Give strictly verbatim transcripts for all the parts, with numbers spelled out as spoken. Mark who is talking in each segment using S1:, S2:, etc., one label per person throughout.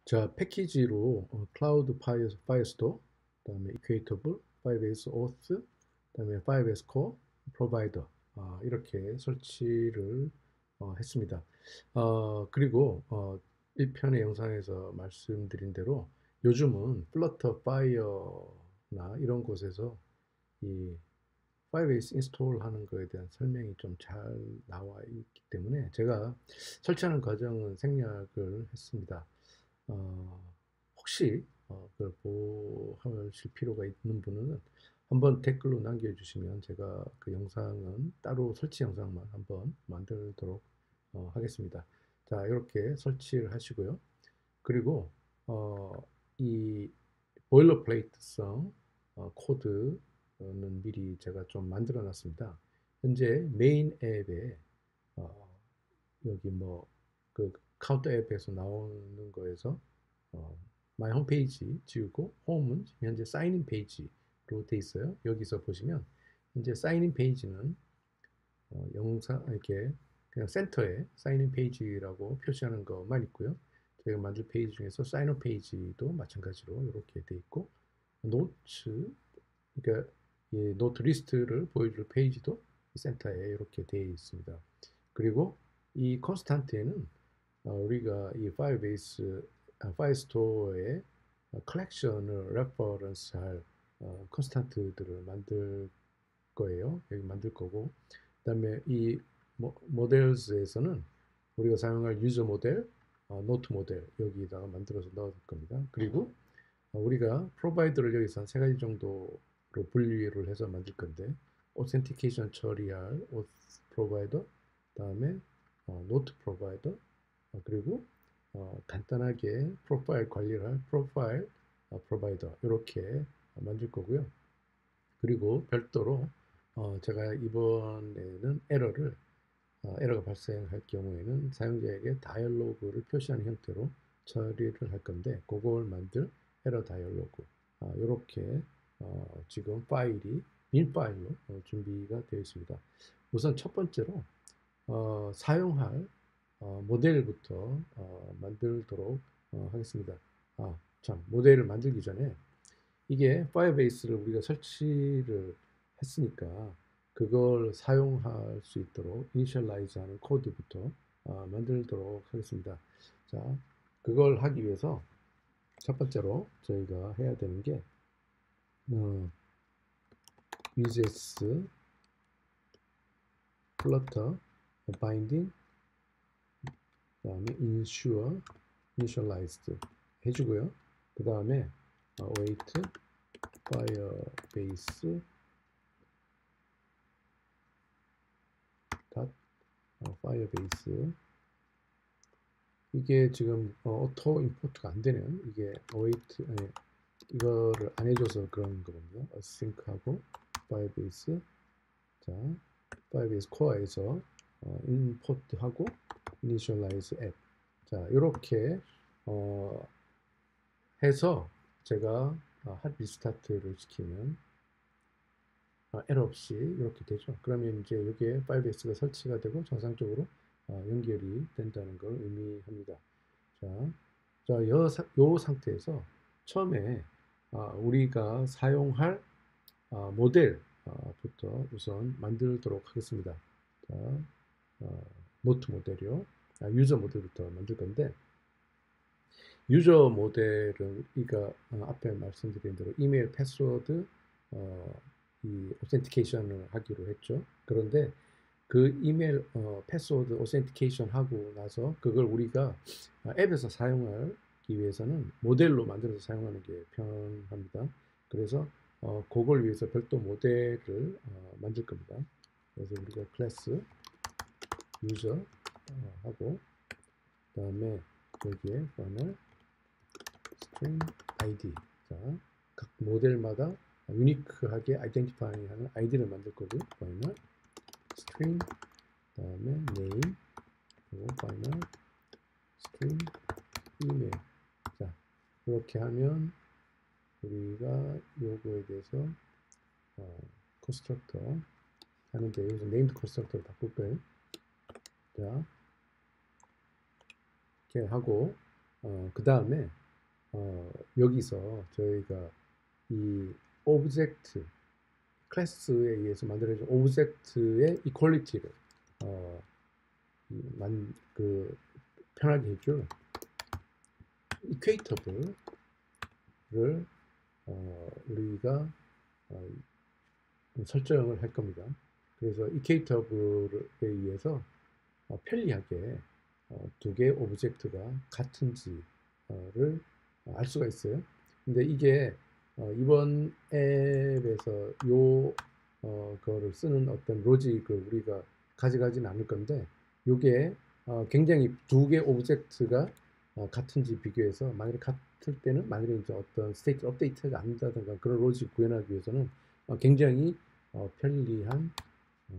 S1: 자, 패키지로 어, 클라우드 파이어, 파이어스토어, 그다음에 이퀘이터블, 파이브에스 오스, 그다음에 파이브에스 코어, 프로바이더 아, 이렇게 설치를 어, 했습니다. 어, 그리고 어, 일 편의 영상에서 말씀드린 대로 요즘은 플러터 파이어나 이런 곳에서 이 파이브에이스 인스톨 하는 거에 대한 설명이 좀 잘 나와 있기 때문에 제가 설치하는 과정은 생략을 했습니다. 어, 혹시 어, 그걸 보실 필요가 있는 분은 한번 댓글로 남겨주시면 제가 그 영상은 따로 설치 영상만 한번 만들도록 어, 하겠습니다. 자, 이렇게 설치를 하시고요. 그리고 어, 이 보일러플레이트성 어, 코드는 미리 제가 좀 만들어 놨습니다. 현재 메인 앱에 어, 여기 뭐 그 카운터 앱에서 나오는 거에서 어, 마이 홈페이지 지우고 홈은 현재 사인인 페이지로 돼 있어요. 여기서 보시면 현재 사인인 페이지는 어, 영상 이렇게 그냥 센터에 사인인 페이지라고 표시하는 것만 있고요. 저희가 만들 페이지 중에서 사인업 페이지도 마찬가지로 이렇게 돼 있고 노트 그러니까 이 노트 리스트를 보여줄 페이지도 센터에 이렇게 되어 있습니다. 그리고 이 컨스탄트에는 어, 우리가 이 파이어베이스 아, 파이스토어의 컬렉션을 레퍼런스할 어, 컨스탄트들을 만들 거예요. 여기 만들 거고 그다음에 이 모, 모델즈에서는 우리가 사용할 유저 모델, 어, 노트 모델 여기다가 만들어서 넣을 겁니다. 그리고 어, 우리가 프로바이더를 여기서 한 세 가지 정도로 분류를 해서 만들 건데 오센티케이션 처리할 오스 프로바이더, 다음에 어, 노트 프로바이더, 어, 그리고 어, 간단하게 프로파일 관리를 할 프로파일 어, 프로바이더 이렇게 만들 거고요. 그리고 별도로 어, 제가 이번에는 에러를 어, 에러가 발생할 경우에는 사용자에게 다이얼로그를 표시하는 형태로 처리를 할 건데 그걸 만들 에러 다이얼로그 아, 이렇게 어, 지금 파일이 빈 파일로 어, 준비가 되어 있습니다. 우선 첫 번째로 어, 사용할 어, 모델부터 어, 만들도록 어, 하겠습니다. 아, 참 모델을 만들기 전에 이게 파이어베이스를 우리가 설치를 했으니까 그걸 사용할 수 있도록 이니셜라이즈 하는 코드부터 어, 만들도록 하겠습니다. 자, 그걸 하기 위해서 첫 번째로 저희가 해야 되는 게 어, uses flutter binding 그다음에 ensure initialized 해주고요. 그 다음에 어, await firebase 닷 firebase 이게 지금 어, 오토 임포트가 안 되는 이게 await 아니, 이거를 안 해줘서 그런 거거든요. async하고 firebase 자 firebase core에서 어, import하고 initialize app 자 이렇게 어, 해서 제가 어, 핫 리스타트를 시키면 어, 에러 없이 이렇게 되죠. 그러면 이제 여기에 파이브엑스가 설치가 되고 정상적으로 어, 연결이 된다는 걸 의미합니다. 자, 자, 요, 요 상태에서 처음에 어, 우리가 사용할 어, 모델부터 우선 만들도록 하겠습니다. 자, 어, 노트 모델이요. 아, 유저 모델부터 만들 건데 유저 모델은 우리가 어, 앞에 말씀드린 대로 이메일 패스워드 어, 이 오센티케이션을 하기로 했죠. 그런데 그 이메일 어, 패스워드 오센티케이션 하고 나서 그걸 우리가 어, 앱에서 사용하기 위해서는 모델로 만들어서 사용하는 게 편합니다. 그래서 어, 그걸 위해서 별도 모델을 어, 만들 겁니다. 그래서 우리가 클래스 유저 어, 하고 그 다음에 여기에 final string 아이디 자, 각 모델마다 유니크하게 아이덴티파이 하는 아이디를 만들 거고 final string 그 다음에 name 그리고 final string email 자 이렇게 하면 우리가 요거에 대해서 어, constructor 하는데 여기서 named constructor로 바꿀 거예요. 자 이렇게 하고 어, 그 다음에 어, 여기서 저희가 이 오브젝트 클래스에 의해서 만들어진 오브젝트의 이퀄리티를 어, 만, 그 편하게 해줄 이퀘이터블을 어, 우리가 어, 설정을 할 겁니다. 그래서 이퀘이터블에 의해서 어, 편리하게 어, 두 개의 오브젝트가 같은지를 알 수가 있어요. 근데 이게 어, 이번 앱에서 요 어, 거를 쓰는 어떤 로직을 우리가 가져가지는 않을 건데 요게 어, 굉장히 두 개 오브젝트가 어, 같은지 비교해서 만약에 같을 때는 만약에 이제 어떤 스테이트 업데이트가 안 된다든가 그런 로직 구현하기 위해서는 어, 굉장히 어, 편리한 어,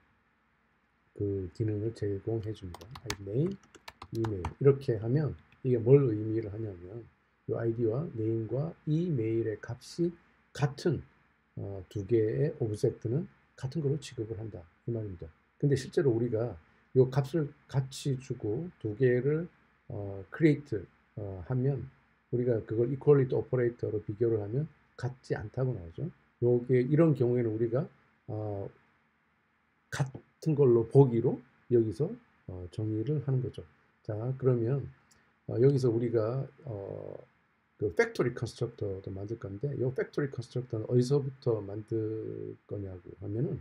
S1: 그 기능을 제공해 줍니다. name, 이메일 이렇게 하면 이게 뭘 의미를 하냐면 이 아이디와 네임과 이메일의 값이 같은 어, 두 개의 오브젝트는 같은 걸로 취급을 한다 이 말입니다. 근데 실제로 우리가 이 값을 같이 주고 두 개를 어, create 어, 하면 우리가 그걸 equality operator로 비교를 하면 같지 않다고 나오죠. 요게 이런 경우에는 우리가 어, 같은 걸로 보기로 여기서 어, 정의를 하는 거죠. 자, 그러면 어, 여기서 우리가 어, 그 팩토리 컨스트럭터도 만들 건데 이 팩토리 컨스트럭터는 어디서부터 만들 거냐고 하면은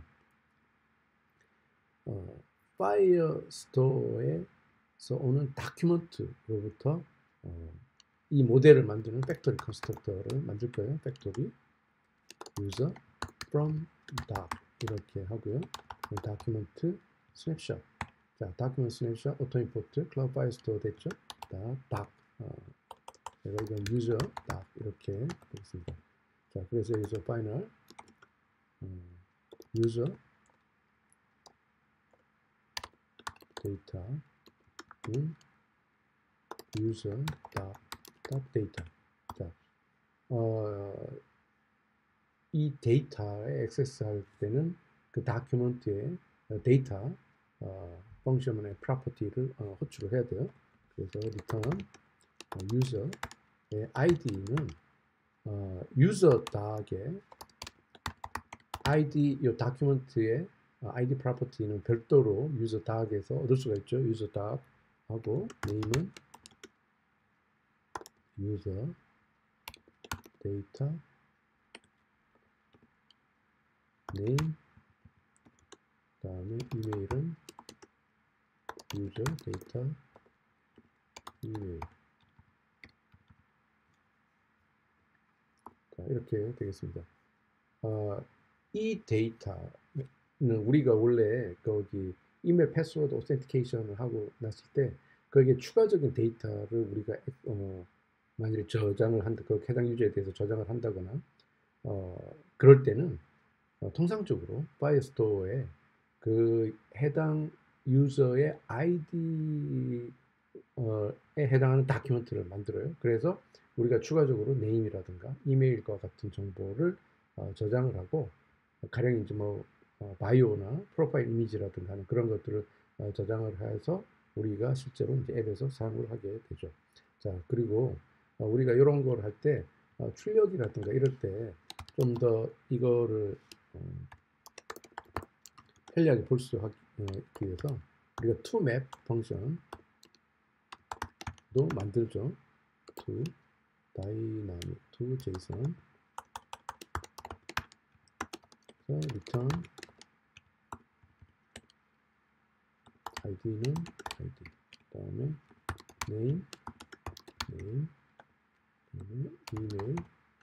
S1: 어, 파이어스토어에서 오는 다큐멘트로부터 어, 이 모델을 만드는 팩토리 컨스트럭터를 만들 거예요. 팩토리 user from doc 이렇게 하고요. 다큐멘트 스냅샷. 자, 다큐멘트 스냅샷 오토 임포트 클라우드 파이어스토어 됐죠? 자, doc 어, 제가 이건 user doc 이렇게 되겠습니다. 자, 그래서 여기서 파이널 어, user 데이터는 user doc doc 데이터. 자, 어, 이 데이터에 액세스할 때는 그 다큐멘트의 데이터 어, 펑션의 프로퍼티를 어, 호출을 해야 돼요. 그래서 return 어, user의 아이디는 어, user doc의 아이디 이 다큐멘트의 어, 아이디 프로퍼티는 별도로 user doc에서 얻을 수가 있죠. user doc 하고 name은 user data name 다음에 이메일은 user data 이메일. 자, 이렇게 되겠습니다. 어, 이 데이터는 우리가 원래 거기 이메일 패스워드 오센티케이션을 하고 났을 때 거기에 추가적인 데이터를 우리가 어, 만약에 저장을 한다, 그 해당 유저에 대해서 저장을 한다거나 어, 그럴 때는 어, 통상적으로 파이어스토어에 그 해당 유저의 아이디에 해당하는 다큐멘트를 만들어요. 그래서 우리가 추가적으로 네임이라든가 이메일과 같은 정보를 어, 저장을 하고 가령 이제 뭐 어, 바이오나 프로파일 이미지라든가 하는 그런 것들을 어, 저장을 해서 우리가 실제로 이제 앱에서 사용을 하게 되죠. 자, 그리고 어, 우리가 이런 걸 할 때 어, 출력이라든가 이럴 때 좀 더 이거를 어, 편리하게 볼 수 있기 위해서 우리가 toMap 펑션도 만들죠. to dynamic to json 그래서 return 아이디는 아이디 그 다음에 name name 그다음에 이메일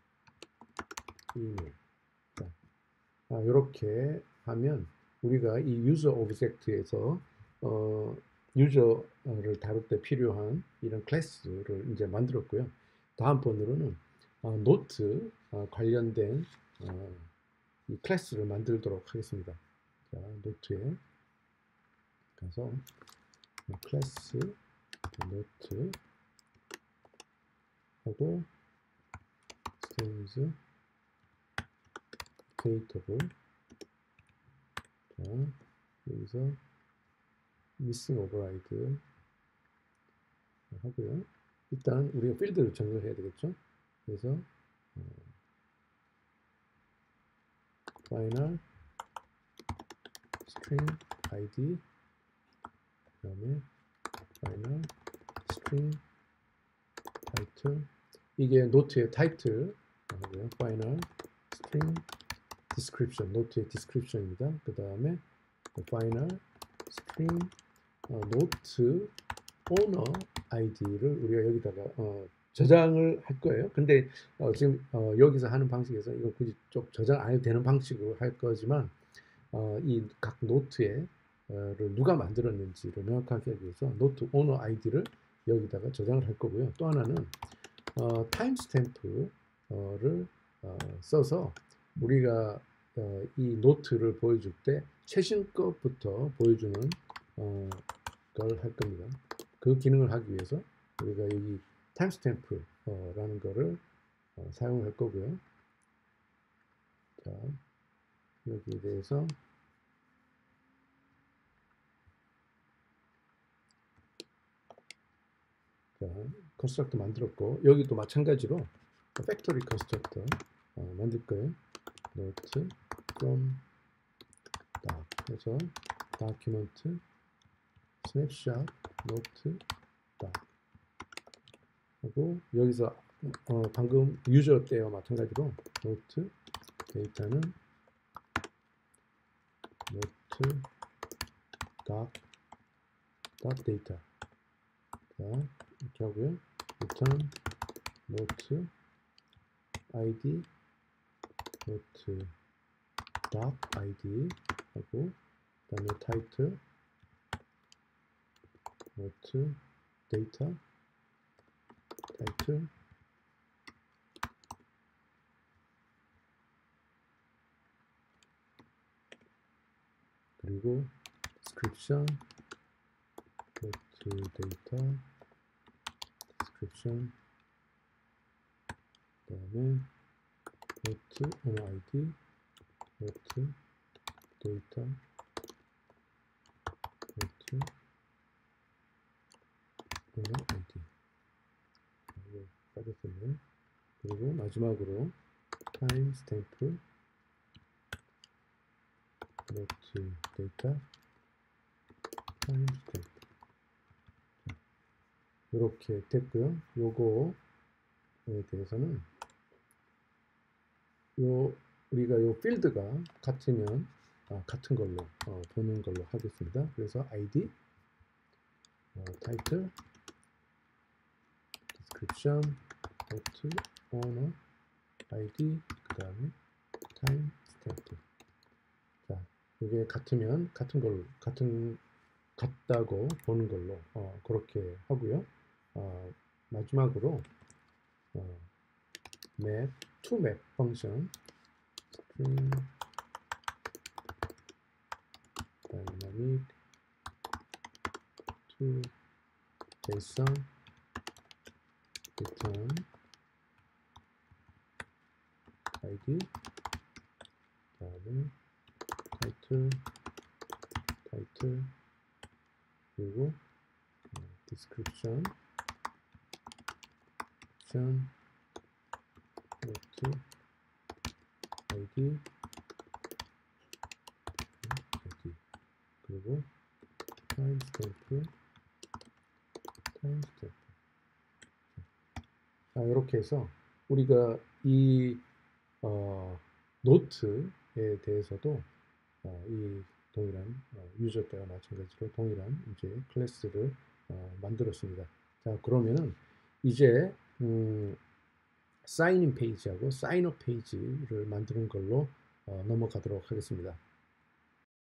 S1: 이메일 자, 아, 이렇게 하면 우리가 이 유저 오브젝트에서 어, 유저를 다룰 때 필요한 이런 클래스를 이제 만들었고요. 다음번으로는 어, 노트 어, 관련된 어, 이 클래스를 만들도록 하겠습니다. 자, 노트에 가서 클래스 노트 하고 스테이지 creatable 자, 여기서 missing override 하고요. 일단 우리가 필드를 정의해야 되겠죠. 그래서 어, final string id 그다음에 final string title 이게 노트의 타이틀 하고요. final string description 노트의 description입니다. 그 다음에 final string 어, 노트 owner 아이디를 우리가 여기다가 어, 저장을 할 거예요. 근데 어, 지금 어, 여기서 하는 방식에서 이거 굳이 좀 저장 안 해도 되는 방식으로 할 거지만 어, 이 각 노트에 어, 를 누가 만들었는지를 명확하게 하기 위해서 노트 오너 아이디를 여기다가 저장을 할 거고요. 또 하나는 어, 타임스탬프를 어, 써서 우리가 어, 이 노트를 보여줄 때 최신 것부터 보여주는 어, 걸 할 겁니다. 그 기능을 하기 위해서 우리가 여기 타임스탬프라는 거를 어, 사용을 할 거고요. 자, 여기에 대해서 자, 컨스트럭터 만들었고 여기도 마찬가지로 팩토리 컨스트럭터 어, 만들 거예요. 노트 from doc 해서 document snapshot note doc 하고 여기서 어, 방금 유저 때와 마찬가지로 노트 데이터는 노트 doc dot data 자 이렇게 하고요. return 노트 id 노트 doc id 하고 그 다음에 title 노트 데이터 타이틀 그리고 description 노트 데이터 description 그 다음에 노트 owner 아이디 노트 데이터 노트 owner 아이디 이거 빠졌었네요. 그리고 마지막으로 타임스탬프 노트 데이터 타임스탬프 이렇게 됐고요. 요거에 대해서는 요 우리가 요 필드가 같으면 아, 같은 걸로 어, 보는 걸로 하겠습니다. 그래서 아이디 어, 타이틀 description 노트 owner 아이디 그 다음에 타임 스탬프 자 이게 같으면 같은 걸로 같은 같다고 보는 걸로 어, 그렇게 하고요. 어, 마지막으로 어, map to map 펑션 string dynamic to json return id 다음에 title title 그리고 description description 노트 아이디 아이디 그리고 타임스탬프 타임스탬프 자 이렇게 해서 우리가 이 어, 노트에 대해서도 어, 이 동일한 어, 유저 때와 마찬가지로 동일한 이제 클래스를 어, 만들었습니다. 자 그러면은 이제 음, 사인인 페이지하고 사인업 페이지를 만드는 걸로 어, 넘어가도록 하겠습니다.